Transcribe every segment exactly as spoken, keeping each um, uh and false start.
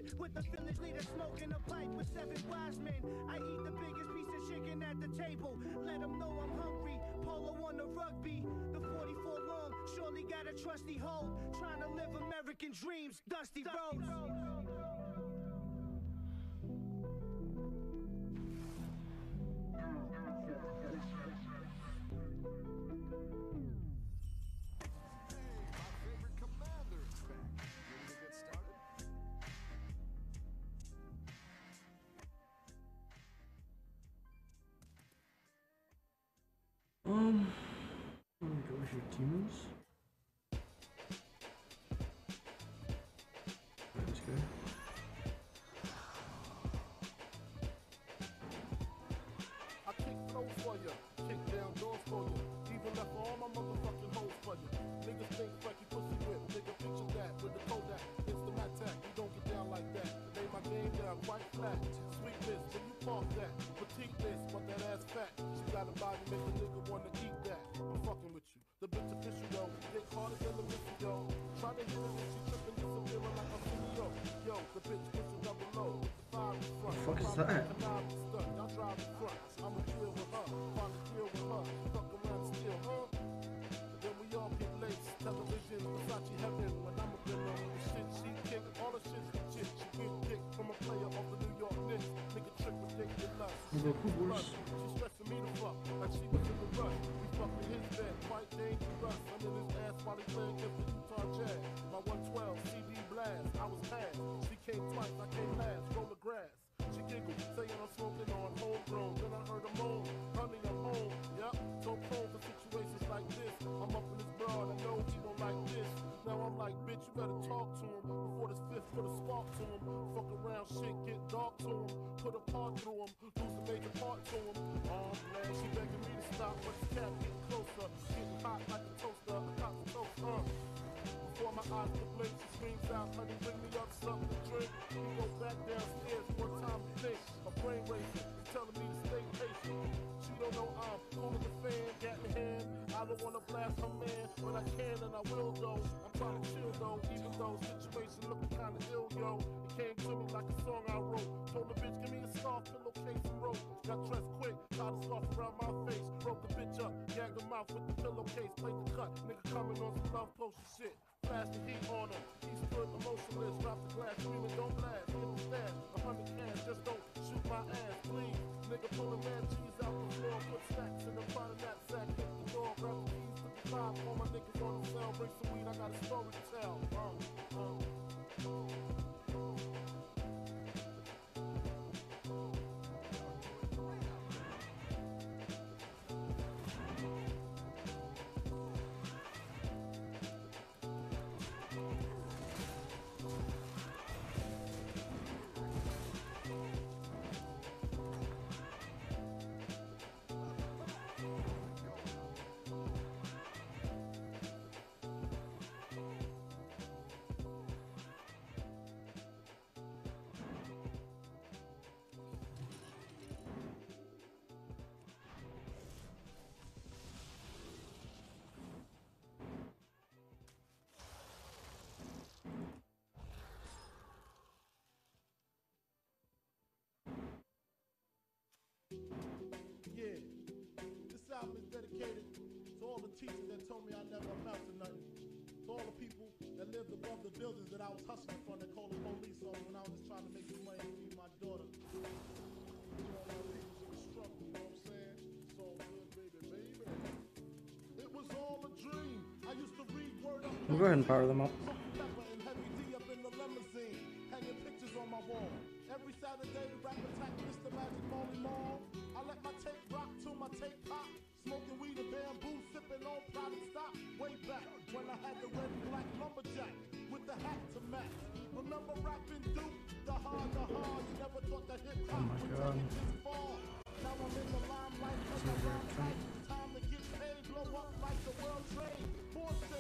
with the village leader smoking a pipe with seven wise men. I eat the biggest piece of chicken at the table. Let them know I'm hungry. Polo on the rugby. The forty-four long, surely got a trusty hoe. Trying to live American dreams, dusty roads. Um, go with your demons. That's good. I kick flows for you, kick down doors for you, even left all my motherfucking hoes for you. Niggas think Frankie pussy whip, nigga picture that with the Kodak. It's the Mattack, you don't get down like that. Lay my game down quite flat. Sweetness, when you park that. Petiteness, but that ass fat. She got a body, make a nigga wanna eat that. I'm fucking with you. The bitch official though, dick harder than the missile yo. Try to hit her and she tripping, disappearing like a video. Yo, the bitch pushing double low. With the five in front. The fuck is that? Y'all drive in front. I'ma chill with her. Find a deal with her. Fuck around and steal her. Then we all get laced. Television, Versace heaven. When I'm up in her, the shit she kick, all the shit's legit. She get kicked from a player of the New York Knicks. Nigga trick ridiculous. The Quillboars. She stressing me the fuck like she was in the rush. We fucking his bed, quite dangerous. I'm in his ass while he playing against the Utah Jazz. My one twelve C D blast, I was passed. She came twice, I came last. Roll the grass. She giggled, saying I'm smoking on homegrown. Then I heard her moan, honey, I'm home. Yup, so prone for situations like this. I'm up in this broad, I know he don't like this. Now I'm like, bitch, you better talk to him before this fifth put a spark to him. Fuck around, shit get dark to him. Put a part through him, lose a major part to him. Oh man, she begging me to stop, but the cat getting closer, getting hot like a toaster. I got the toast, uh. Before my eyes could blink, she screams out, honey, bring me up something to drink. We go back downstairs one time to think. A brain racing, she's telling me to stay patient. She don't know I'm cool as a fan, gat in hand. I don't wanna blast her man, but I can and I will though. I'm trying to chill though, even though situation looking kinda ill, yo. It came to me like a song I wrote. Told the bitch, give me a scarf, pillowcase and rope. Got dressed quick, tied a scarf around my face. Broke the bitch up, gagged her mouth with the pillowcase. Played the cut, nigga coming on some love potion shit. Flash the heat on him, he stood emotionless. Drop the glass, screaming, don't blast. Hit the stash, a hundred cans, just don't shoot my ass, please. Nigga pull a man cheese out the floor, put stacks in the front of that sack, hit the door, grab the keys to the five. All my niggas on the cell, bring some weed, I got a story to tell. Uh, uh. Yeah, this album is dedicated to all the teachers that told me I never amount to nothing. To all the people that lived above the buildings that I was hustling from that called the police on when I was just trying to make some money to feed my daughter. To all my people in the struggle, you know what I'm saying? It's all good, baby, baby. It was all a dream. I used to read word up. We'll go ahead and power them up. And Heavy D up in the limousine, hanging pictures on my wall. Every Saturday, the rap attack, Mister Magic Molly Mall. I let my tape rock till my tape pop. Smoking weed and bamboo, sipping on product stock. Way back when I had the red and black lumberjack with the hat to match. Remember rapping Duke? The hard, the hard. You never thought that hip hop Oh would take it this far. Now I'm in the limelight, cause I run tight. Time to get paid, blow up like the world trade. Fortune.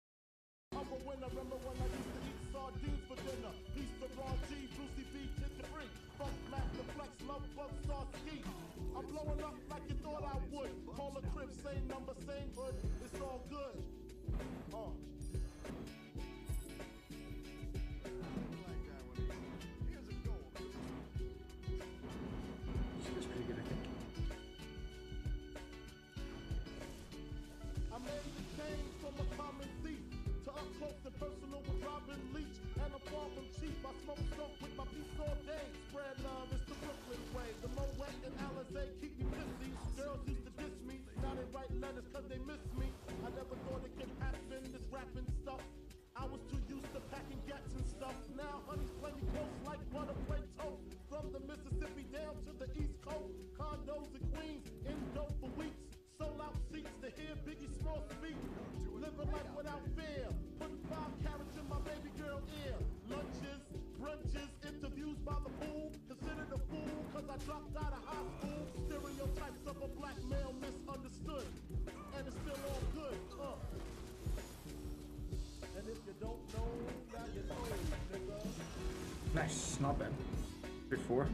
I'm a winner. Remember when I used to eat sardines for dinner? Peace to Ron G, Brucey B, Chicken Free. Funk Master Flex, Love Bug, Star Ski. I'm blowing up like you thought I would. Call a crib, same number, same hood. It's all good. Uh. rapping stuff. I was too used to packing gats and stuff. Now honeys play me close like butter play toast. From the Mississippi down to the East Coast, condos in Queens, in dope for weeks. Sold out seats to hear Biggie Small speak. Living life without fear, putting five carats in my baby girl ear. Lunches, brunches, interviews by the pool. Considered a fool cause I dropped out of high school. Stereotypes of a black male misunderstood. And it's still all good, uh. And if you don't know, now you know, nigga. Nice, not bad. Three, four.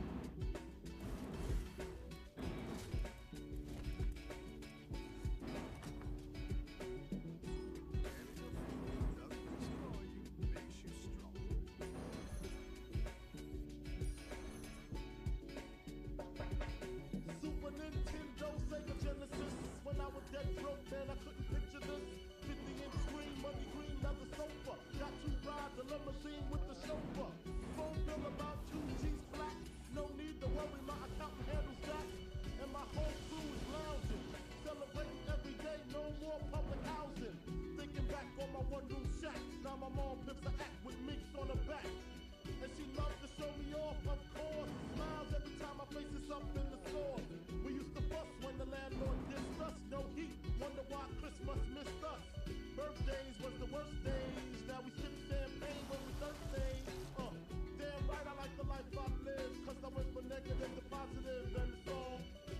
Super Nintendo, Sega Genesis. When I was dead broke, man, I couldn't picture this. fifty inch screen, money green, leather sofa. Got two rides, a limousine with the chauffeur. Phone bill about two G's flat. No need to worry, my accountant handles that. And my whole crew is lounging. Celebrating every day, no more public housing. Thinking back on my one room shack. Now my mom pimps a act with minks on her back. And she loves to show me off, of course. Smiles every time my face is up in the store. We used to fuss when the landlord dissed us. No heat, wonder why Christmas missed us. Birthdays was the worst days. Now we sip champagne when we thirsty. Uh, damn right I like the life I've lived. Cause I went from negative to positive and it's all.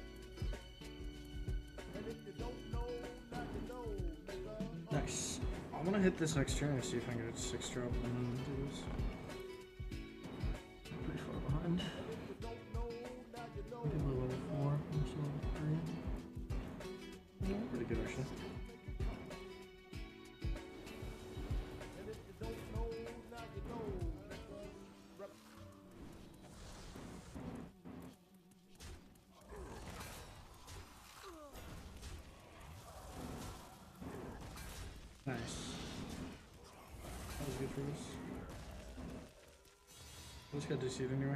And if you don't know, now you know, nigga. Uh, Nice. I'm gonna hit this next turn and see if I can get a six drop and then do this. Pretty far behind. if you don't know, now you know. Maybe a level four. I'm still level three. Yeah, pretty good actually. And if you don't know, now you know, nigga. Rep- Nice. That was good for us. I just got to see it anyway.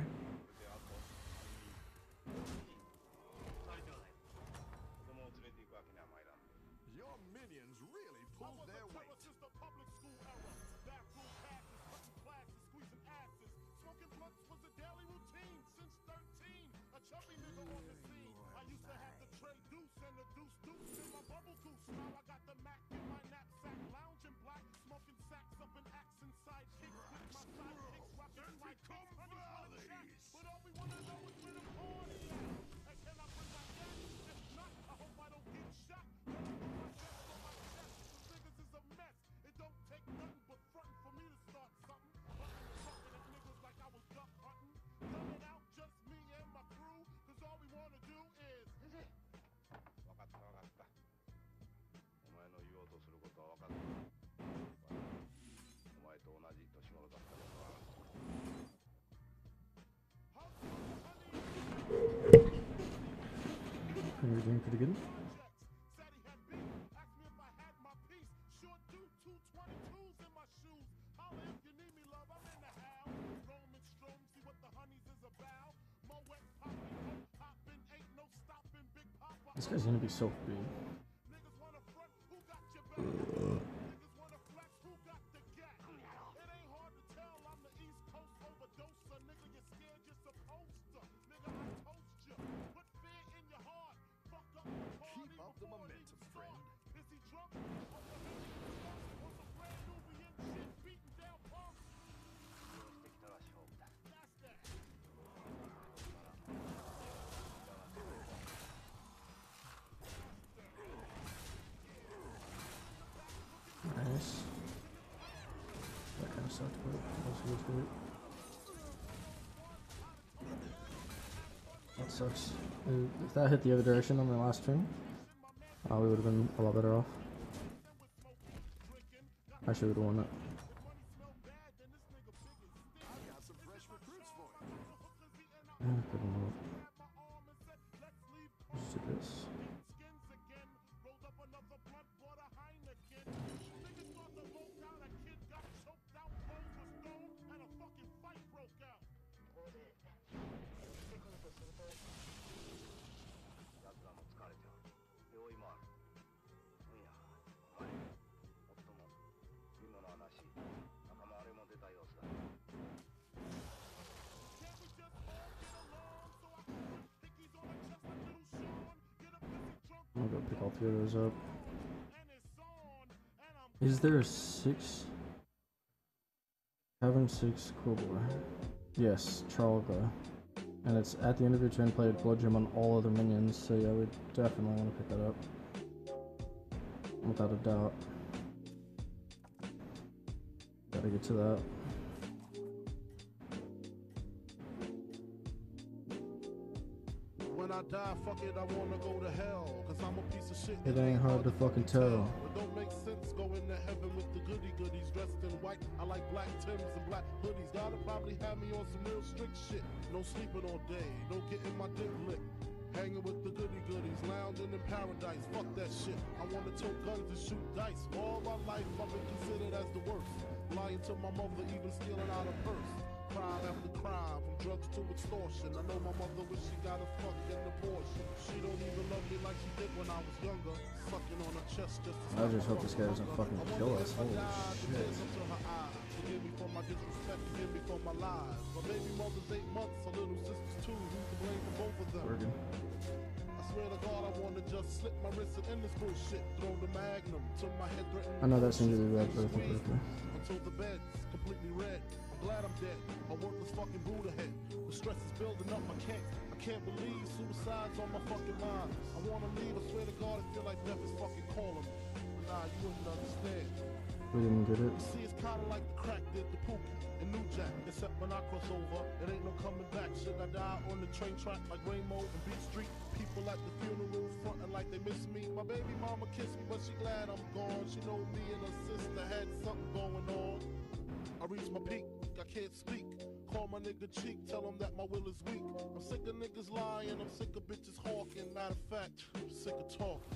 Your minions really I pulled was a their terror weight. since the public school era. Bathroom passes, cutting classes, squeezing asses. Smoking blunts was a daily routine since thirteen. A chubby nigga on the scene. I used to have the tray deuce and the deuce deuce in my bubble goose. Now I got the Mac in my knapsack, lounging black, smoking sacks up in axe and sidekicks with my sidekicks, rocking like become honey wanna chat, valleys. but all we wanna know is where the party at. And can I bring my gat? If not, I hope I don't get shot. Then I put my chest on my chest. The niggas is a mess. It don't take nothing but frontin' for me to start something. Bustin' and fucking at niggas like I was duck hunting. Coming out just me and my crew, cause all we wanna do is 分かった分かった。お前の言おうとすることは分かった。お前と同じ年頃だったことは。 We're doing pretty good. said he had beef. Asked me if I had my piece. Sure do. Two twenty-twos in my shoes. Holla if you need me, love. I'm in the house. Roaming strong. See what the honeys is about. Moet popping, hope popping. Ain't no stopping. Big Papa. This guy's gonna be so big. Niggas wanna front. Who got your back? Niggas wanna flex. Who got the gap? It ain't hard to tell. I'm the East Coast overdoser. Nigga, you're scared. You're supposed to. Nigga, I toast you. Put fear in your heart. Fuck up the party. Keep up the before it momentum, even friend. start. Is he drunk? Or the hoodie is drunk? Or some brand new we in shit beating down punks? してきたら勝負だ。 That's that. Nice. That kind of sucked, but also good for it. That sucks. Uh, If that hit the other direction on the last turn, uh, we would have been a lot better off. Actually, would have won that. I've got some fresh recruits for you. Yeah, couldn't move. Let's do this. Skins again. Rolled up another blunt, bought a Heineken. Niggas thought the vote out. A kid got choked out, bones was thrown, and a fucking fight broke out. 奴らも疲れておる。用意もある。うんや、お前、もっとも、 I'll go pick all three of those up. Is there a six? Having six Quillboar. Yes, Tralga. And it's at the end of your turn, play a blood gem on all other minions, so yeah, we definitely want to pick that up. Without a doubt. Gotta get to that. When I die, fuck it, I wanna go to hell. Cause I'm a piece of shit. It ain't hard to fucking tell. It don't make sense going to heaven with the goody goodies dressed in white. I like black Timbs and black hoodies. Gotta probably have me on some real strict shit. No sleeping all day, no getting my dick licked. Hanging with the goody goodies, lounging in paradise. Fuck that shit. I wanna tote guns and shoot dice. All my life I've been considered as the worst. Lying to my mother, even stealing out her purse. Crime after crime, from drugs to extortion. I know my mother wish she got a fucking abortion. She don't even love me like she did when I was younger. Sucking on her chest just to I just hope this guy doesn't fucking kill us. Holy shit. Forgive me for my disrespect, forgive me for my lies. My baby mother's eight months, her little sister's two. Who's to blame for both of them? Bergen. I swear to God, I wanna just slip my wrist and end this bullshit. Throw the magnum till my head threatened. I know that seems to be bad birthday birthday. Until the bed's completely red. I'm glad I'm dead. A worthless fucking Buddha head. The stress is building up. I can't, I can't believe suicide's on my fucking mind. I wanna leave. I swear to God, I feel like death is fucking calling me. Nah, you wouldn't understand. We didn't get it. You see, it's kinda like the crack did the Pookie and New Jack. Except when I cross over, it ain't no coming back. Should I die on the train track like Rainbow and Beat Street? People at the funeral frontin' like they miss me. My baby mama kissed me, but she glad I'm gone. She know me and her sister had something going on. I reached my peak, I can't speak. Call my nigga cheek, tell him that my will is weak. I'm sick of niggas lying, I'm sick of bitches hawking. Matter of fact, I'm sick of talking.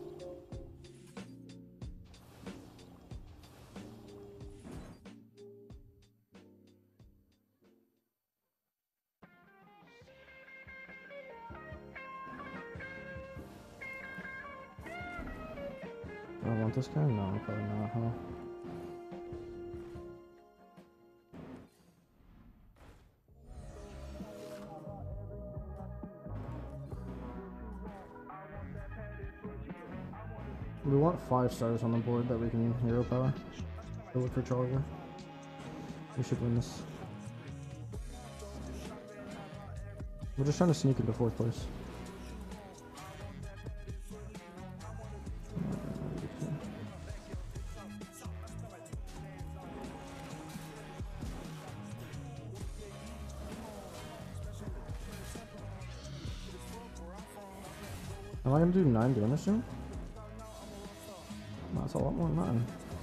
Do I want this guy? No, probably not, huh? We want five stars on the board that we can hero power. Go look for Charger. We should win this. We're just trying to sneak into fourth place. Am I gonna do nine damage soon? No, that's a lot more than nine.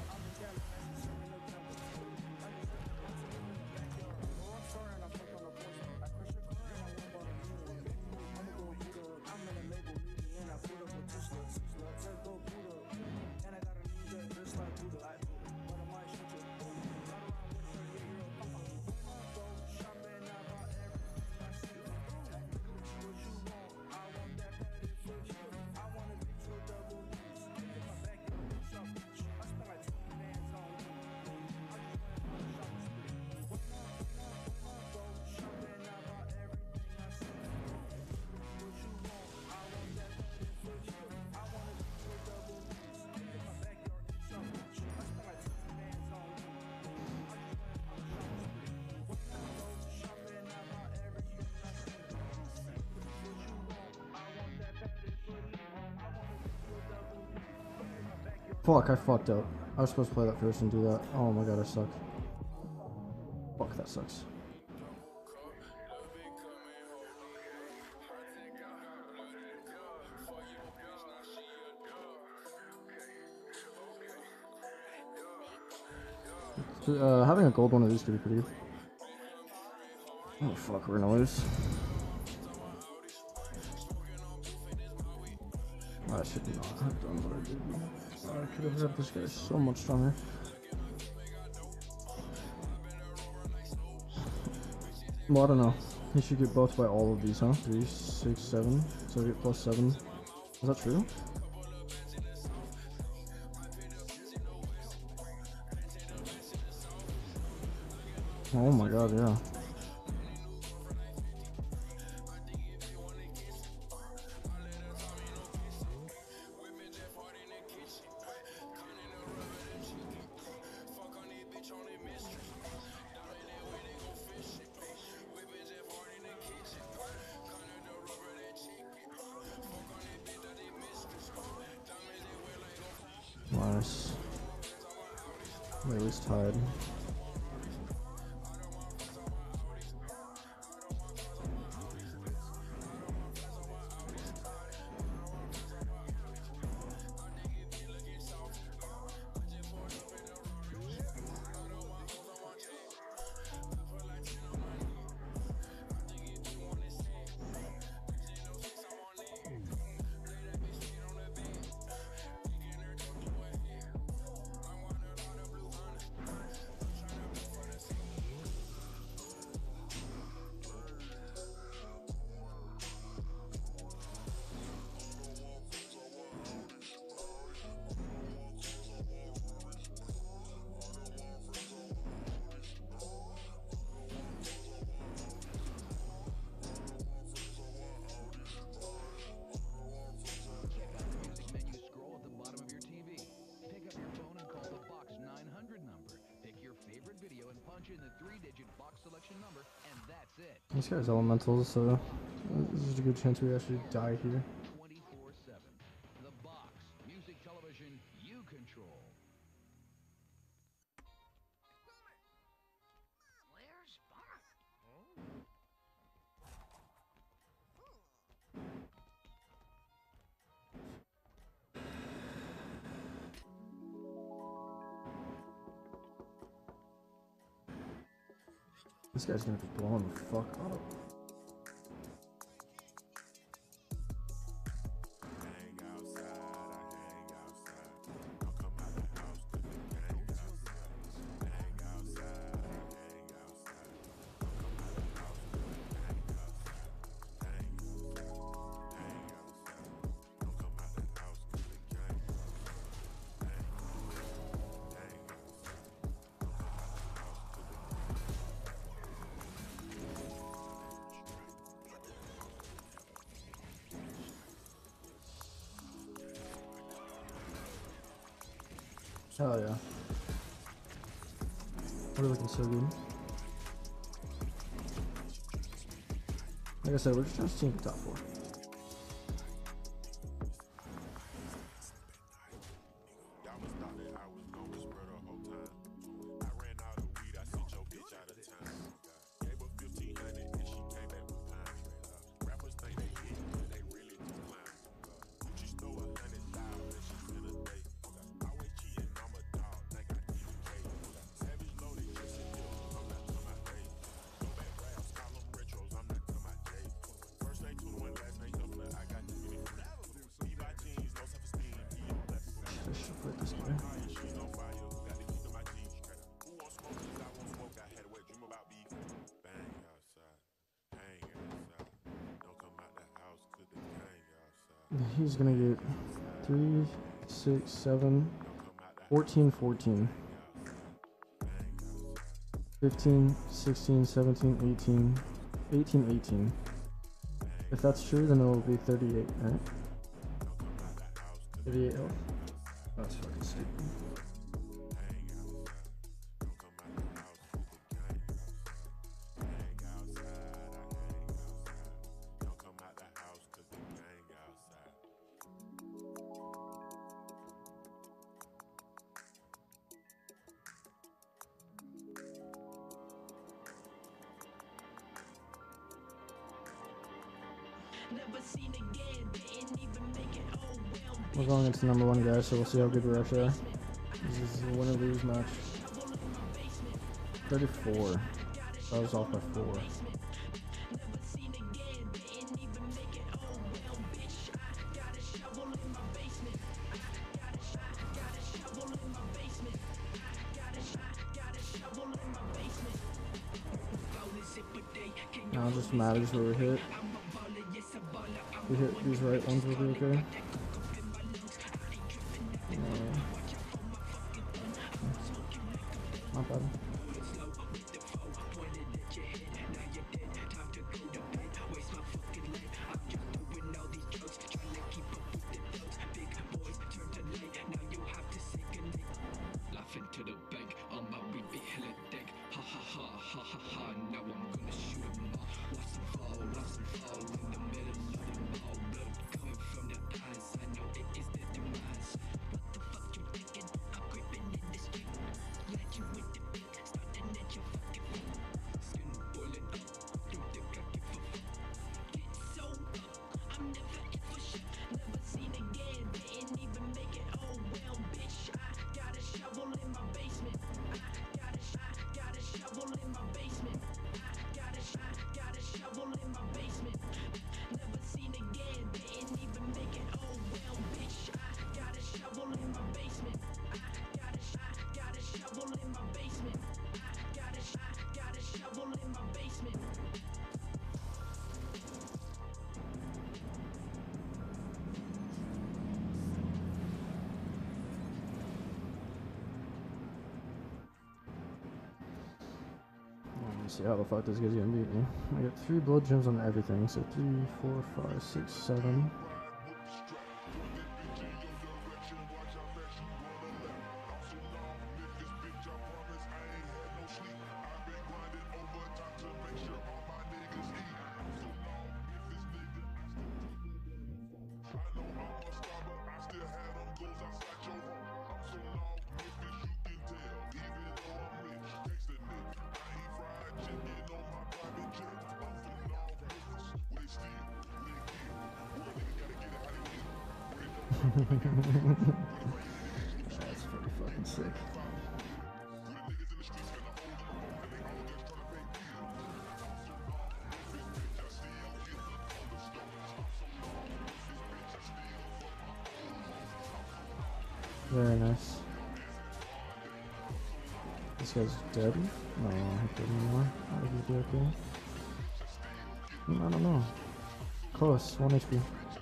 Fuck, I fucked up. I was supposed to play that first and do that. Oh my god, I suck. Fuck, that sucks. Uh, having a gold one of these could be pretty good. Oh fuck, we're gonna lose. I should not have done what I did. I could have had this guy so much stronger. Well, I don't know. He should get both by all of these, huh? Three, six, seven. So we get plus seven. Is that true? Oh my god, yeah. Nice. We're at least tied. This guy's elemental, so this is a good chance we actually die here. twenty-four seven. The Box. Music television you control. Where's Bark? This guy's gonna be blown the fuck up. Hell yeah. We're looking so good. Like I said, we're just trying to sink the top four. He's gonna get three, six, seven, fourteen, fourteen, fifteen, sixteen, seventeen, eighteen, eighteen, eighteen. If that's true, then it'll be thirty-eight, right? thirty-eight health. That's fucking sick. We're going into number one, guys, so we'll see how good we actually are. This is a win-or-lose match. thirty-four. I was off by four. Now it just matters where we hit. If we hit these right ones, we'll be okay. Uh, not bad. see how the fuck this guy's gonna beat me. I got three blood gems on everything, so three, four, five, six, seven. That's pretty fucking sick. Very nice. This guy's dead? No, not dead anymore. I think he'd be okay. I don't know. Close, one H P.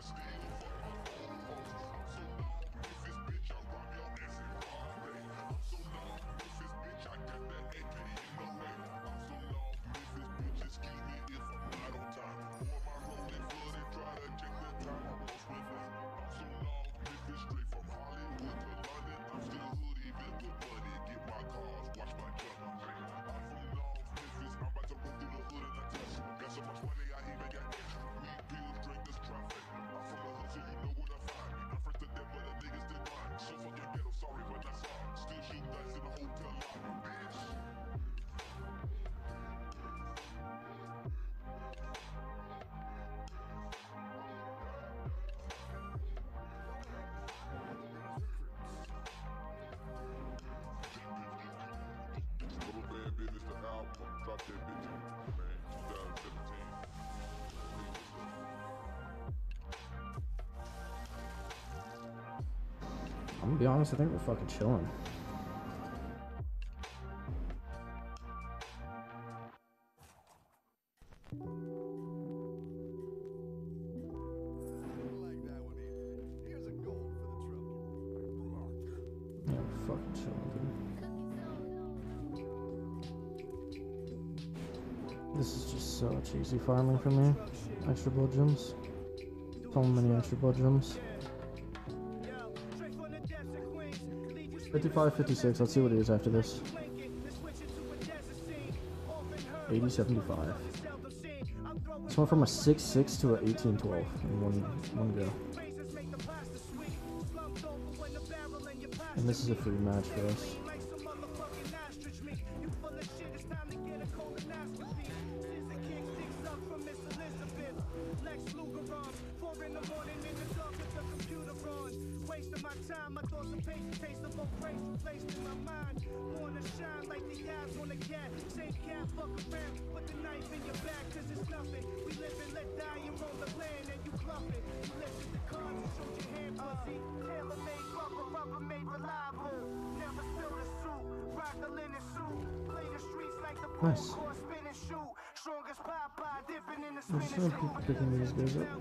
I'm gonna be honest, I think we're fucking chilling. Yeah, we're fucking chilling, dude. This is just such easy farming for me. Extra blood gems. So many extra blood gems. fifty-five, fifty-six, let's see what it is after this. eighty, seventy-five. This went from a six six to an eighteen twelve in one, one go. And this is a free match for us. Nice. I'm just gonna keep picking these guys up.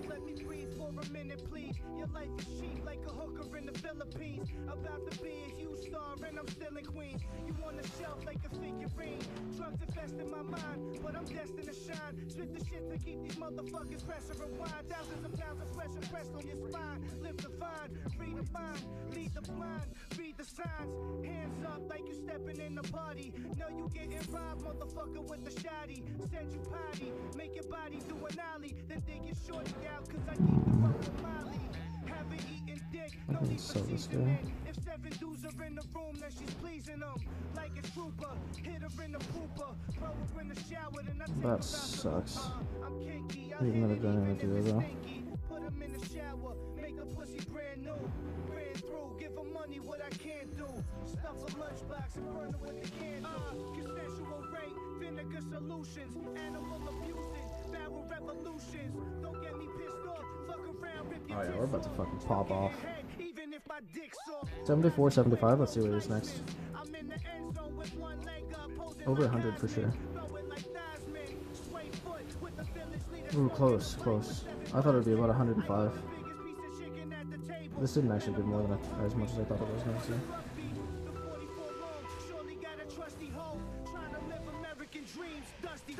Your life is cheap like a hooker in the Philippines. About to be a huge star and I'm still in Queens. You on the shelf like a figurine. Drugs infest in my mind, but I'm destined to shine. Spit the shit to keep these motherfuckers pressure and wine. Thousands of pounds of pressure pressed on your spine. Live the vine, free the mind, lead the blind, read the signs. Hands up like you stepping in the party. Know you getting robbed, motherfucker, with the shotty. Send you potty, make your body do an ollie. Then dig your shorty out, cause I keep the fucking molly. Haven't eaten dick, no need for seasoning. If seven dudes are in the room, then she's pleasing them. Like a trooper, hit her in the pooper. Throw her in the shower, then I take That sucks. I'm kinky, We've never done anything to it though. put him in the shower, make a pussy brand new. Ran through, give her money, what I can't do. Stuff a lunchbox and burn it with the candle. Uh, consensual rape, vinegar solutions, animal abusing, barrel revolutions. Don't get me pissed off, fuck around, rip your Oh yeah, we're about to fucking pop off. even if my dick's off. seventy-four, seventy-five, let's see what it is next. I'm in the end zone with one leg up, posing Over like one hundred for sure. throw it like Nasman, sway foot with the village leader. Ooh, close, close. I thought it would be about one hundred five. Biggest piece of chicken at the table. This didn't actually do more than I, as much as I thought it was going to. The forty-four long, surely got a trusty hoe, trying to live American dreams, dusty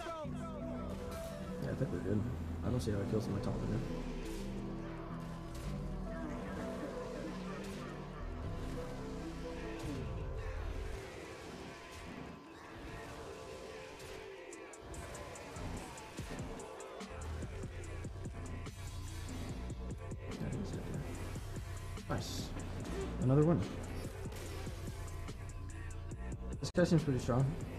think we're good. I don't see how it kills my top again. Nice. Another one. This guy seems pretty strong.